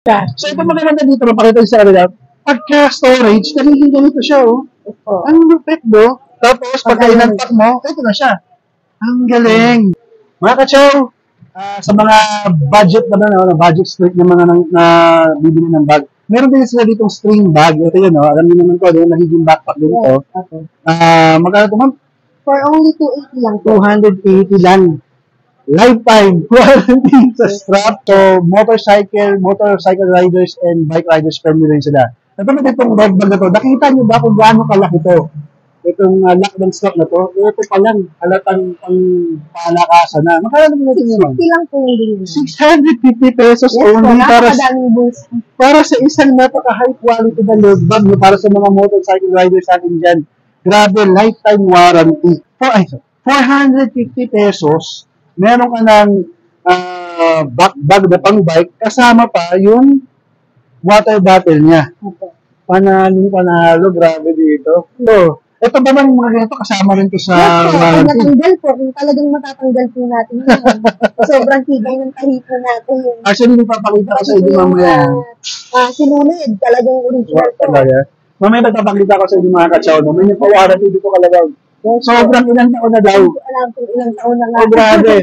So ito maganda dito, mapakita sa kanila. Pagka storage, nagiging ganito siya, oh. Ang lupit, do. Tapos, pagka inantak mo, ito na siya. Ang galing. Mga kachaw, sa mga budget naman, budget strict ng mga na bibili ng bag, meron din sila ditong string bag. Ito yun, alam niyo naman ko, nagiging backpack din ito. Magkano ito, ma'am? For only 280 lang. 280 lang. Lifetime warranty sa strap. So, motorcycle riders and bike riders friendly rin sila. Ito na itong bag na to. Nakita niyo ba kung gaano kalaki ito? Itong lock and strap na to. Ito pa lang, halatang pang palakasan na. Makala naman natin yun. 650 lang po yung bilhin. 650 pesos only para sa isang napaka-high quality na load bag para sa mga motorcycle riders natin dyan. Grabe, lifetime warranty. 450 pesos, meron ka ng bag na pang bike, kasama pa yung water bottle niya. Panalo, grabe dito. So, ito ba man mga ganito, kasama rin to sa warranty? Natanggal po, kung talagang matatanggal po natin yun. Sobrang tibay ng tahipo natin yun. Actually, papakita ko sa inyo mamaya. Sinunod, talagang original po. Mamaya nagpapakita ko sa inyo mga kachaw, may nagpa-warranty dito kalagaw. Sobrang ilang taon na daw. Alam kung ilang taon na nga. Oh, grabe.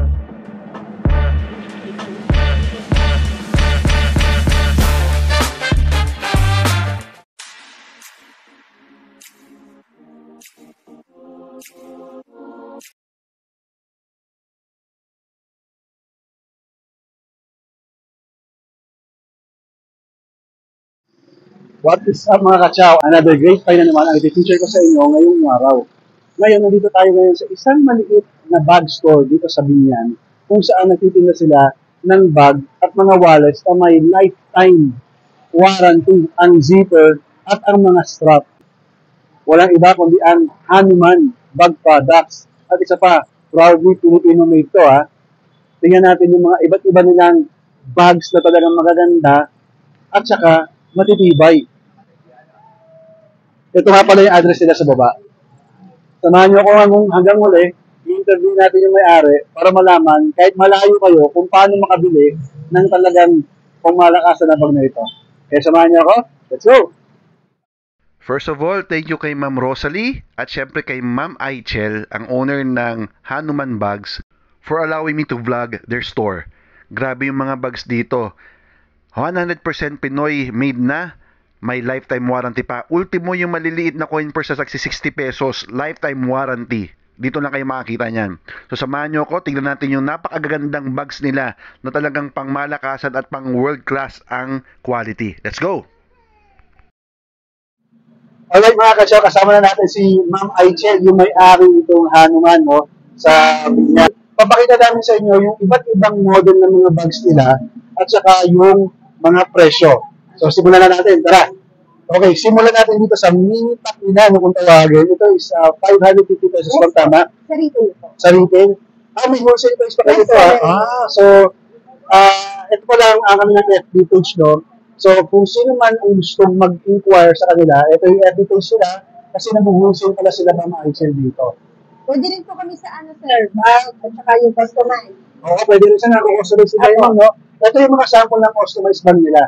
What is up mga kachaw? Another great find na naman ang i-feature ko sa inyo ngayong araw. Ngayon, nandito tayo ngayon sa isang maliit na bag store dito sa Binyan kung saan nagtitinda sila ng bag at mga wallets na may lifetime warranty, ang zipper at ang mga strap. Walang iba kundi ang Hanuman Bag Products. At isa pa, proudly Filipino made to ha. Tingnan natin yung mga iba't iba nilang bags na talagang magaganda at saka matitibay. Ito nga pala yung address nila sa baba. Samahan nyo ako hanggang huli, i-interview natin yung may-ari para malaman, kahit malayo kayo, kung paano makabili ng talagang pumalakasan na bag na ito. Kaya samahan nyo ako, let's go! First of all, thank you kay Ma'am Rosalie at syempre kay Ma'am Aichel, ang owner ng Hanuman Bags, for allowing me to vlog their store. Grabe yung mga bags dito. 100% Pinoy made na, may lifetime warranty pa. Ultimo yung maliliit na coin purse sa 60 pesos, lifetime warranty. Dito lang kayo makakita niyan. So samahan nyo ako, tignan natin yung napakagagandang bags nila na talagang pangmalakasan at pang world class ang quality. Let's go! Alright mga kasyaw, kasama na natin si Ma'am Aichel, yung may-ari nitong Hanuman sa Binyan. Papakita namin sa inyo yung iba't ibang model ng mga bags nila at saka yung mga presyo. So, simulan na natin. Tara. Okay, simulan natin dito sa mini pack nila kung tawagin. Ito is 550 pesos lang tama? Sa retail po. Sa retail? May wholesale price pa kayo ito so, ito pala ang kanilang FB page, no? So, kung sino man ang gustong mag-inquire sa kanila, ito yung FB page nila kasi nag-wholesale pala sila mga Aichel dito. Pwede rin po kami sa sir, bag at saka yung customized. Oo, pwede rin siya na-customize nila yun, no? Ito yung mga sample ng customized bag nila.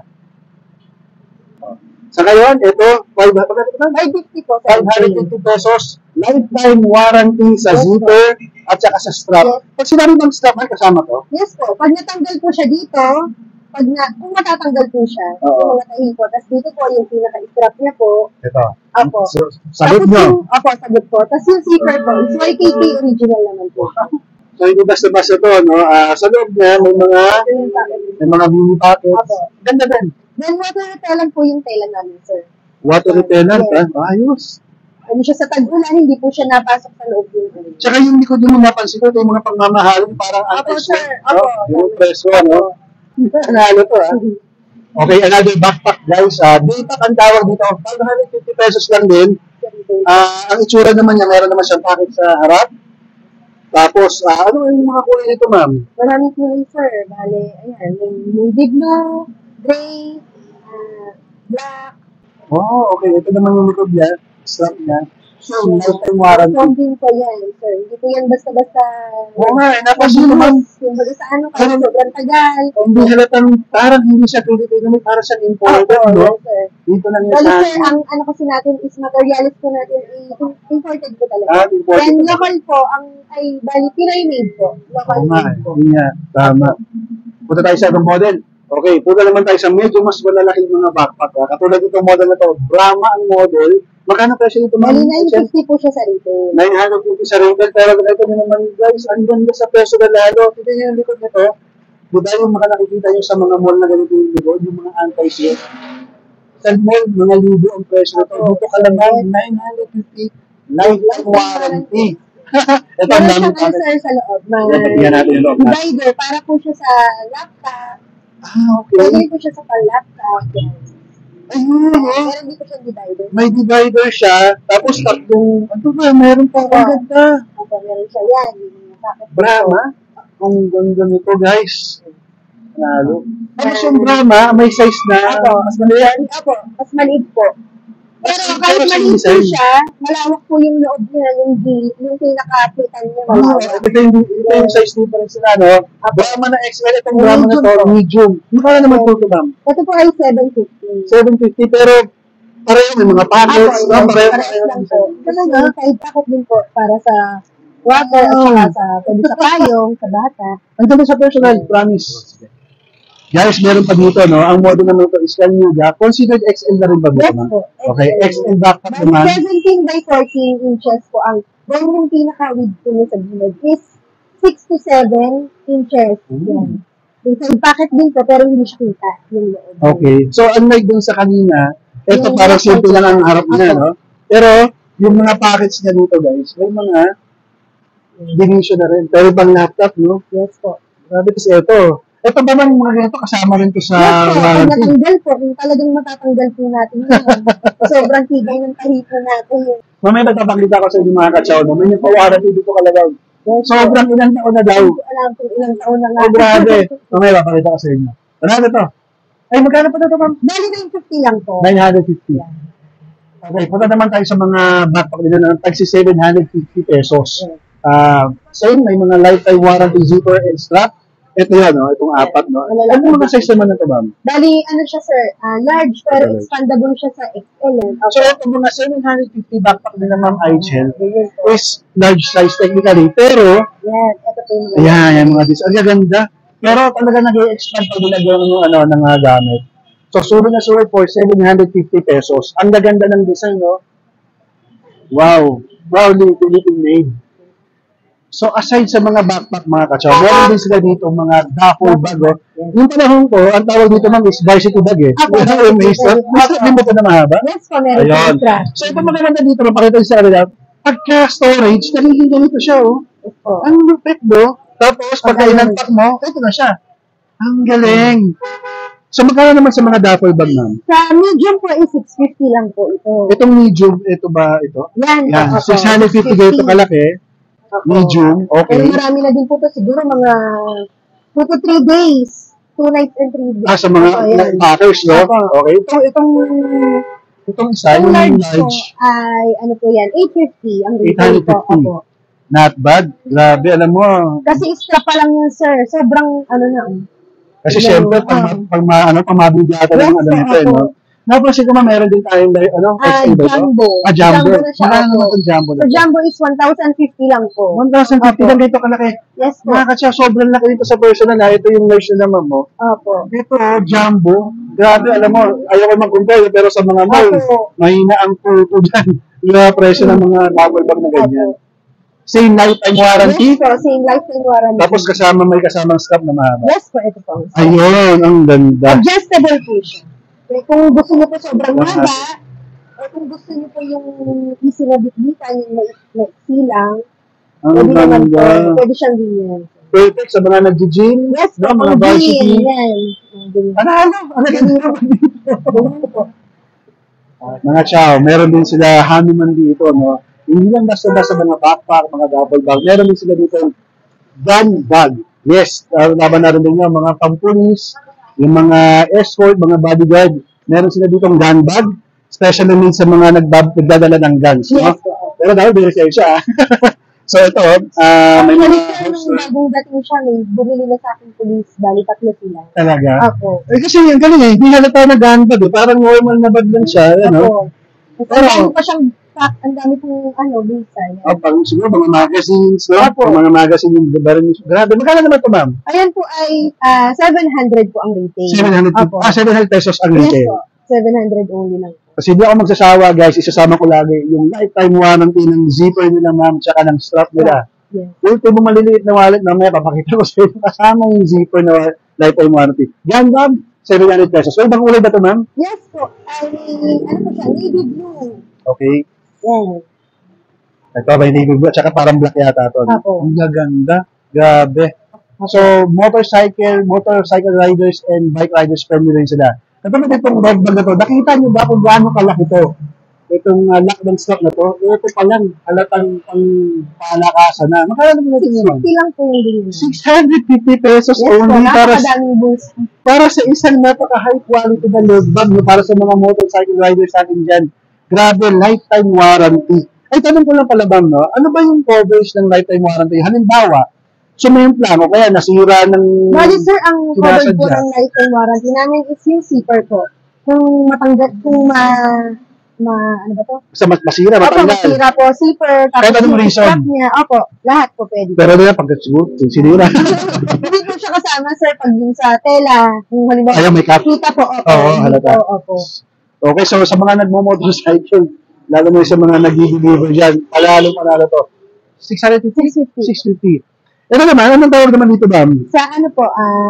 Sa ngayon, ito, 550 po. 550 pesos, lifetime warranty sa zipper at saka sa strap. Yes. Pag sinabi ng strap, ay kasama to? Yes po. Pag natanggal po siya dito, kung matatanggal po siya, yung mga tahin po, tapos dito po yung pinaka-strap niya po. Ito. Apo. So, sagot nyo. Apo, sagot po. Tapos yung zipper po, is YKK original naman po. So, hindi basta-basta to, no? Sa loob niya, may mga mini pockets. Ganda din. Then, water repellent po yung tela namin, sir. Water repellent, yes. Ayos. Ano siya sa tag-ulan, hindi po siya napasok sa loob yung Tsaka yung likod mo napansin ko, yung mga pagmamahalin, parang anti-sweat. Apo, sir. Yung preso, no? Nanalo to, Okay, another backpack, guys. Daypack ang tawag dito. 550 pesos lang din. Ang itsura naman niya, meron naman siyang packet sa harap. Tapos, ano yung mga kulay nito, ma'am? Maraming kulay, sir. Bale, ayan, may navy blue, gray, black. Okay. Ito naman yung likod niya. Strap niya. So, lifetime warranty. Phone din po yan, sir. Hindi po yan basta-basta. Oo nga, napansin mo naman. Yung baga sa ano, kahit sobrang tagal. Hindi halatang, parang hindi siya tuloy-tuloy naman, parang siya imported, no? Yes, sir. Dito lang yan Bali, sa sir, ang ano kasi natin is materialis po natin imported po talaga. imported. Then, local po, bali, Pinay made po. Local Oo nga, made po. yun nga, tama. Punta tayo sa ibang model. Okay, punta naman tayo sa medyo mas malalaking mga backpack. Katulad itong model na to, Brahma ang model. Magkano presyo nito? Bali, 950 po siya sa retail. 950 sa retail, pero ito nyo naman guys, ang ganda sa presyo na lalo. Tignan nyo yung likod nito. Di ba yung mga nakikita nyo sa mga mall na ganito yung likod, yung mga anti-slip? Sa mall, mga libo ang presyo nito. Dito ka lang 950, lifetime warranty. Ito ang Meron dami siyang sir sa loob. Tingnan natin yung loob. Divider, para po siya sa laptop. Okay. Pwede po siya sa laptop. Ayun, Meron dito siyang divider. may divider siya, tapos tatlong, ano ba, meron pa ang ganda. Opo, meron siya yan. Brahma, ang ganda nito guys. Lalo. Tapos yung Brahma, may size na, mas maliit. Opo, mas maliit po. Pero kahit Pero sa maliit po design. siya, malawak po yung loob niya, yung pinaka-pitan niya Oh, malawak. ito yung size difference nila, no? Brahma na XL, itong Brahma na to, medium. Magkano naman po ito, ma'am? Ito po ay 750. 750, pero pareho, may mga pockets, no? Pareho lang po. Talaga? Side pocket din po para sa water at saka sa, pwede sa payong, sa bata. Ang ganda sa personal, promise. Guys, meron pa dito, no? Ang model naman ito is Canuga. Considered XL na rin ba dito, Yes ma'am? po. Okay, XL backpack naman. 17 by 14 inches po ang yung pinaka-width po niya sa gilid is 6 to 7 inches. Yan. Yung side pocket din po, pero hindi siya kita yung loob. Okay. So, unlike dun sa kanina, ito Yung parang mga simple lang ang harap niya, Ako. no? Pero, yung mga packets niya dito, guys, may mga division na rin. Pero pang laptop, no? Yes po. Grabe, kasi ito. Ito ba man mga ganito, kasama rin to sa Yes po, pag warranty. natanggal po, kung talagang matatanggal po natin yun. Sobrang tibay ng tahipo natin yun. Mamaya nagpapakita ko sa inyo mga katsaw, no? May yung pa-warranty dito kalagaw. Yes, Sobrang ilang taon na daw. Hindi ko alam kung ilang taon na nga. Oh, grabe. Mamaya papakita ko sa inyo. Ano to? Ay, magkano pa ito, ma'am? Bali 950 lang po. 950. Okay, punta naman tayo sa mga backpack nila na tagsi 750 pesos. Same, may mga lifetime warranty zipper and strap. Ito yan, no? Itong apat, no? Ano mga size naman na ito, ma'am? Bali, ano siya sir, large pero expandable siya sa XL. So, ito mga 750 backpack nila, ma'am Aichel, is large size technically. Pero, Yan, ito po yung ayan, yan mga design. Ang gaganda. Pero talaga nag-i-expand pag nilagyan ng ano, ng mga gamit. So, sulit na sulit for 750 pesos. Ang gaganda ng design, no? Wow. Wow, Philippine made. So, aside sa mga backpack, mga katsaw, meron din sila dito mga duffel bag. Oh. Yung panahon ko, ang tawag dito ma'am is varsity bag eh. May strap din ba ito na mahaba? Yes po, meron po Ayun. extra. So, ito maganda dito, mapakita ko sa kanila. Pagka storage, nagiging ganito siya, oh. Yes po. Ang lupit, do. Tapos, pagka inantak mo, ito na siya. Ang galing. So, magkano naman sa mga duffel bag, ma'am? Sa medium po is 650 lang po ito. Itong medium, ito ba ito? Yan. Yan, opo, 650 ganito kalaki. Opo. Medium, Pero okay. marami na din po ito, siguro mga 2 to 3 days. 2 nights and 3 days. Sa mga Opo, yan. packers, no? Opo. Okay. Itong isa, Ang yung large po large, ay, ano po yan, 850 ang retail po. 850. Opo. Not bad. Grabe, alam mo. Kasi extra pa lang yan, sir. Sobrang, ano na. Kasi syempre, pag mabigyan ng ano nito, eh, no? Napansin ko meron din tayong, ano, XL ba ito? Jumbo. Jumbo. Na siya. Magkano Opo. naman itong jumbo na So, ito? jumbo is 1,050 lang po. 1,050 lang dito kalaki. Yes po. Mga katsya, sobrang laki dito sa personal na. Ito yung nurse na naman mo. Opo. Ito, jumbo. Grabe, alam mo, ayoko mag-compare, pero sa mga mall, Opo. mahina ang pulpo dyan. Yung presyo ng mga bubble bag na ganyan. Same lifetime warranty. Yes po, same lifetime warranty. Tapos may kasamang scrap na mahaba. Yes po, ito po. Ayun, ang ganda. Adjustable po siya. Kaya kung gusto niyo po sobrang haba, o kung gusto niyo po yung easy na bitbitan, yung may silang, Ang pwede naman po, ganda. pwede siyang ganyan. Perfect sa mga nag-gym. Yes po, no, mga pang varsity. gym, yan. Ano ganda Ganyan po. Mga chow, meron din sila Hanuman dito, no? Hindi lang basta-basta mga backpack, mga double bag. Meron din sila dito gun bag. Yes, laban na rin din yung mga pampulis, yung mga escort, mga bodyguard. Meron sila ditong gun bag, especially sa mga nagdadala ng guns. No? Yes po. Pero dapat may lisensya, ah. So, ito, may mga Actually, sir, nung bagong dating siya, may bumili na sa akin police, bali 3 sila. talaga. Ako. Kasi yung galing eh, hindi halata na gunbag eh. Parang normal na bag lang siya, ano. Ako. Ang dami pa siyang pack, ang dami pong bulsay. Pang siguro mga magazines, no? Opo. Mga magazine yung gabarin niyo. Grabe, magkano naman ito, ma'am? Ayan po ay 700 po ang retail. 700, Opo. 700 pesos ang Yes retail. po. 700 only lang. Kasi hindi ako magsasawa, guys. Isasama ko lagi yung lifetime warranty ng zipper nila, ma'am, tsaka ng strap nila. Yes. Ultimo maliliit na wallet, mamaya papakita ko sa inyo. Kasama yung zipper na lifetime warranty. Yan, ma'am, 700 pesos. So, ibang kulay ba ito, ma'am? Yes po. Ay, ano po siya? Navy blue. Okay. Yes. Ito, may navy blue, tsaka parang black yata ito. Apo. Ang gaganda. Grabe. So, motorcycle riders and bike riders friendly rin sila. Katulad itong bag na to, nakita niyo ba kung gaano kalaki ito? Itong lockdown stock na to, ito pa lang, halatang pang palakasan na. Magkano naman natin yun? 650 lang po yung bilhin. 650 pesos Yes po, only napakadaming bulsa. para sa isang napaka-high quality na load bag no, para sa mga motorcycle riders natin dyan. Grabe, lifetime warranty. Ay, tanong ko lang pala bang, no? Ano ba yung coverage ng lifetime warranty? Halimbawa, sumempla mo, kaya nasira ng... Bali sir, ang covered po sinasadya. ng lifetime warranty namin is yung zipper po. Kung matanggal, kung ano ba to? Sa masira, Opo, matanggal. masira po, zipper, Kahit tapos anong yung reason. strap niya, opo, lahat po pwede. Pero na pag sinira. Hindi po siya kasama sir, pag yung sa tela, kung halimbawa, Ayaw, may cut. kita po, opo, Oo, hindi halata. po, opo. Okay, so sa mga nagmo-motorcycle, lalo na sa mga nag-deliver dyan, panalo to. 650? 650. Ito naman, anong tawag naman dito, ma'am? Sa ano po,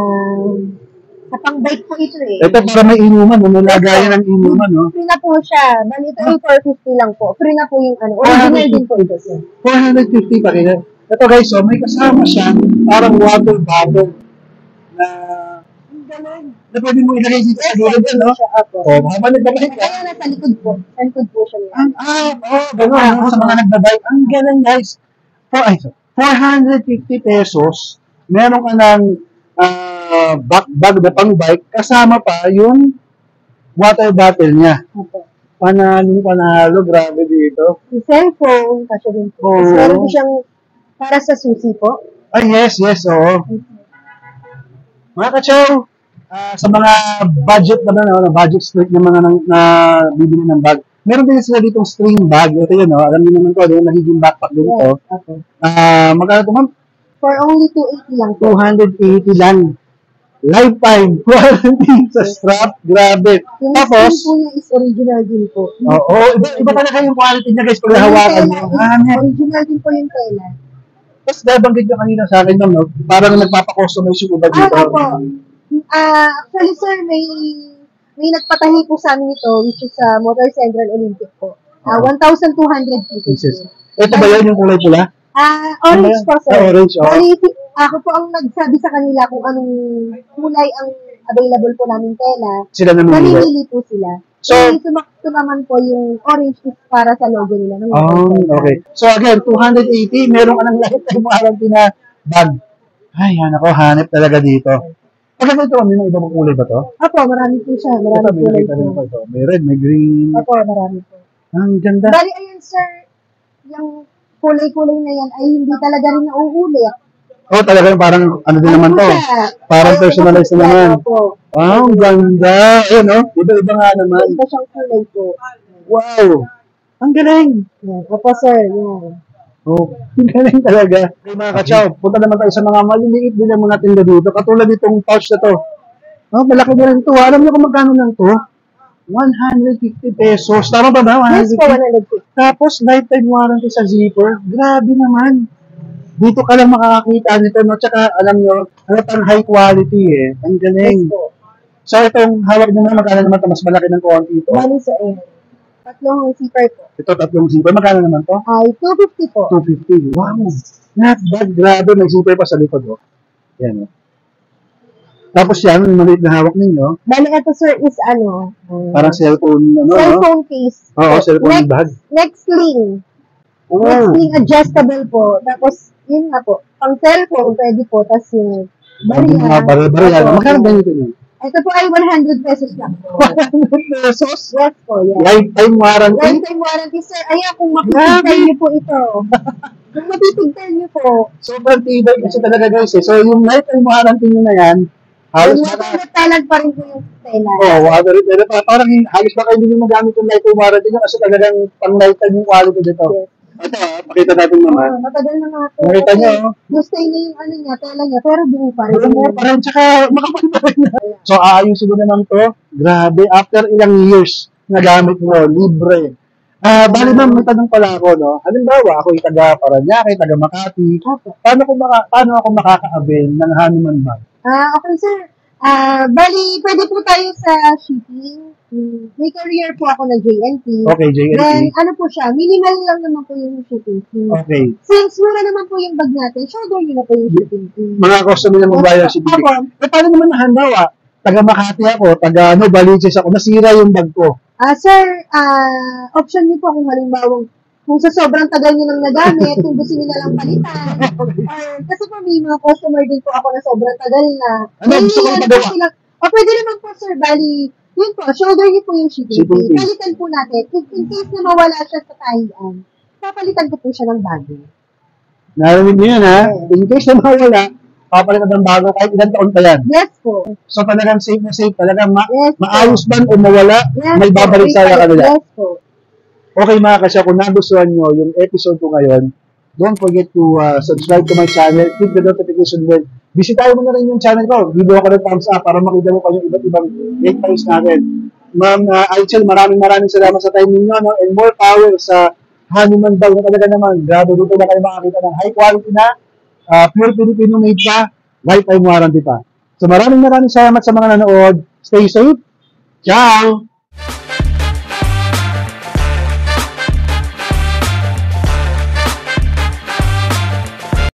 sa pang-bike po ito eh. Ito para may inuman, nalagayan ng inuman, no? Free na po siya. Bali, ito yung 450 lang po. Free na po yung original din po ito sir. 450 pa rin. Ito guys, so may kasama siya, parang water bottle na ang galing. Na pwede mo ilagay dito sa gulod, no? O, mga nagbabike ka. Kaya nasa likod po. Sa likod po siya. Gano'n, no? Sa mga nagbabike. Ang galing guys. 450 pesos, meron ka ng bag na pang bike, kasama pa yung water bottle niya. Panalo, grabe dito. Yung cellphone, kasi din po. Oo. Tapos meron po siyang para sa susi po. Ay, yes, oo. Mga kachaw, sa mga budget naman, na budget strict na mga na bibili ng bag, meron din sila ditong string bag. Ito yun, no? Alam niyo naman to, yung nagiging backpack din ito. Okay. Magkano ito, ma'am? For only 280 lang po. 280 lang. Lifetime warranty sa strap. Grabe. Yung Tapos, skin po niya is original din po. oo, iba talaga yung quality niya guys pag nahawakan mo. Original din po yung tela. Tapos nabanggit nyo kanina sa akin, ma'am, no? Parang nagpapakustomize yung iba dito. Opo. Actually sir, may nagpatahi po sa amin ito, which is Motor Central Olympic po. 1,200 pieces. Ito ba yan yung kulay pula? Orange po sir. Orange, oh. Bali, ako po ang nagsabi sa kanila kung anong kulay ang available po namin tela. Sila namimili. Namimili po sila. So, sumakto naman po yung orange is para sa logo nila. Ng okay. So again, 280, meron ka ng lifetime warranty na bag. Ay, ako, hanep talaga dito. Pagka ito, may mga ibang kulay ba to? Opo, marami po siya. Marami Ito, may kulay nakita rin po. ako ito. May red, may green. Opo, marami po. Ang ganda. Bali, ayun sir, yung kulay-kulay na yan ay hindi talaga rin nauuli. Oh, talaga parang ano din naman to. Parang personalized na naman. Opo. Ang ganda. Ayun, no? Iba-iba nga naman. Iba siyang kulay po. Wow! Ang galing! Yan. Opo sir, yan. Oh, ang galing talaga. Okay, mga kachaw, punta naman tayo sa mga maliliit din ang mga tinda dito. Katulad nitong pouch na to. Oh, malaki na rin to. Alam niyo kung magkano lang to? 150 pesos. Tama ba ba? Yes po, 150. Tapos, lifetime warranty sa zipper. Grabe naman. Dito ka lang makakakita nito. No? Tsaka, alam nyo, halatang high quality eh. Ang galing. Yes po. So, itong hawak nyo na, magkano naman ito? Mas malaki ng konti ito. Bali sa tatlong zipper po. Ito, tatlong zipper. Magkano naman to? Ay, 250 po. 250. Wow. Not bad. Grabe. May zipper pa sa likod. Oh. Yan. Oh. Tapos yan, yung maliit na hawak ninyo. Bali, ito sir is Parang cellphone, ano? cellphone case. Oo, cellphone bag. Next sling. Oh. Next sling adjustable po. Tapos, yun nga po. Pang cellphone, pwede po. Tapos yung Barya. Opo. Magkano ba nito nyo? Ito po ay 100 pesos lang po. 100 pesos? Yes po, yes. Lifetime warranty? Lifetime warranty, sir. Ayan, kung mapipigtan niyo po ito. Kung mapipigtan niyo po. Sobrang tibay kasi talaga guys eh. So yung lifetime warranty nyo na yan, halos Talag pa rin po yung tela. water it. Pero parang halos baka hindi nyo magamit yung lifetime warranty nyo kasi talagang pang lifetime yung quality dito. Yes. Ito pakita natin naman. Matagal na nga po. Nakita nyo, Gustay na yung ano niya, tela niya, pero buo pa rin. buo pa rin, tsaka makapal pa rin. So aayusin ko naman to. Grabe, after ilang years na gamit mo, libre. Bali ma'am, may tanong pala ako, no? Halimbawa, ako taga Paranaque, taga Makati. Paano ako makaka-avail ng Hanuman Bag? Okay, sir. Bali, pwede po tayo sa shipping. May career po ako na JNT. Okay, JNT. Then, ano po siya, minimal lang naman po yung shipping fee. Okay. Since mura naman po yung bag natin, shoulder nyo na po yung shipping fee. Mga customer na magbayad ng shipping. Paano naman nahandawa? Taga Makati ako, taga Baliches ako, nasira yung bag ko. Sir, option niyo po kung halimbawa, kung sa sobrang tagal niyo nang nagamit, kung gusto niyo na lang palitan. Or, kasi po may mga customer din po ako na sobrang tagal na. Ano, gusto ko ipagawa? Pwede naman po, sir, bali, yun po, shoulder niyo po yung shipping fee. Palitan po natin. In case na mawala siya sa tahian, papalitan ko po siya ng bago. Narinig niyo yan, ha? In case na mawala, papalitan ng bago kahit ilang taon pa yan. Yes po. So talagang safe na safe, talagang Yes, maayos man o mawala, yes, may babalik sa kanila. Yes po. Okay mga kasya, kung nagustuhan nyo yung episode ko ngayon, don't forget to subscribe to my channel, click the notification bell. Bisitahin mo na rin yung channel ko. Video ako ng thumbs up para makita mo pa yung iba't ibang great finds natin. Ma'am Aichel, maraming salamat sa time ninyo, no? And more power sa Hanuman Bag na talaga naman. Grabe, dito na kayo makakita ng high quality na, pure Filipino made pa, lifetime warranty pa. So maraming salamat sa mga nanood. Stay safe. Ciao!